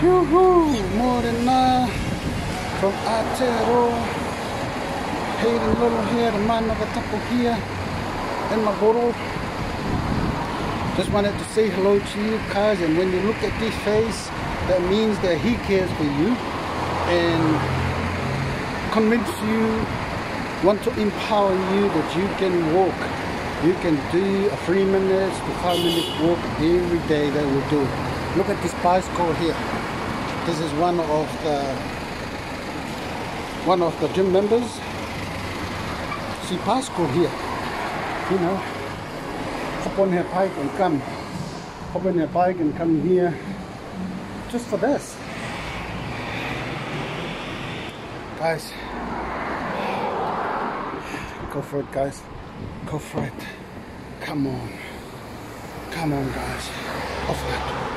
Yoo-hoo! Morena from Aotearoa. Hayden little here, the man of the tapu here in Magoro. Just wanted to say hello to you guys, and when you look at this face, that means that he cares for you and convince you, want to empower you that you can walk. You can do a 3 minutes to 5 minutes walk every day. That will do. Look at this bicycle here. This is one of the gym members. See, bicycle here. You know, hop on her bike and come. Hop on her bike and come here. Just for this, guys. Go for it, guys. Go for it. Come on, guys. Go for it.